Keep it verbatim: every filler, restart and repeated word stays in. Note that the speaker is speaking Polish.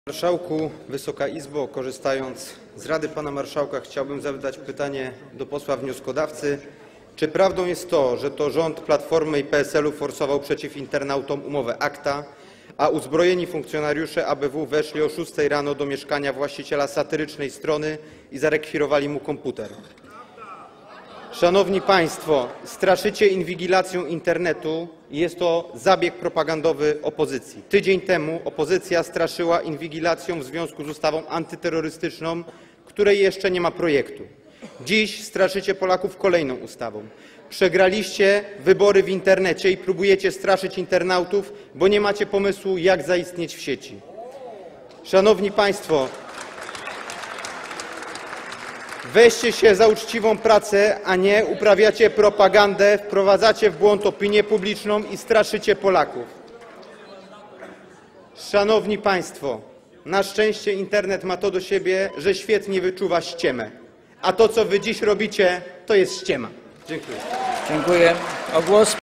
Marszałku, Wysoka Izbo, korzystając z rady pana marszałka, chciałbym zadać pytanie do posła wnioskodawcy. Czy prawdą jest to, że to rząd Platformy i P S L u forsował przeciw internautom umowę akta, a uzbrojeni funkcjonariusze A B W weszli o szóstej rano do mieszkania właściciela satyrycznej strony i zarekwirowali mu komputer? Szanowni Państwo, straszycie inwigilacją internetu i jest to zabieg propagandowy opozycji. Tydzień temu opozycja straszyła inwigilacją w związku z ustawą antyterrorystyczną, której jeszcze nie ma projektu. Dziś straszycie Polaków kolejną ustawą. Przegraliście wybory w internecie i próbujecie straszyć internautów, bo nie macie pomysłu, jak zaistnieć w sieci. Szanowni Państwo, weźcie się za uczciwą pracę, a nie uprawiacie propagandę, wprowadzacie w błąd opinię publiczną i straszycie Polaków. Szanowni Państwo, na szczęście internet ma to do siebie, że świetnie wyczuwa ściemę. A to, co wy dziś robicie, to jest ściema. Dziękuję. Dziękuję. O głos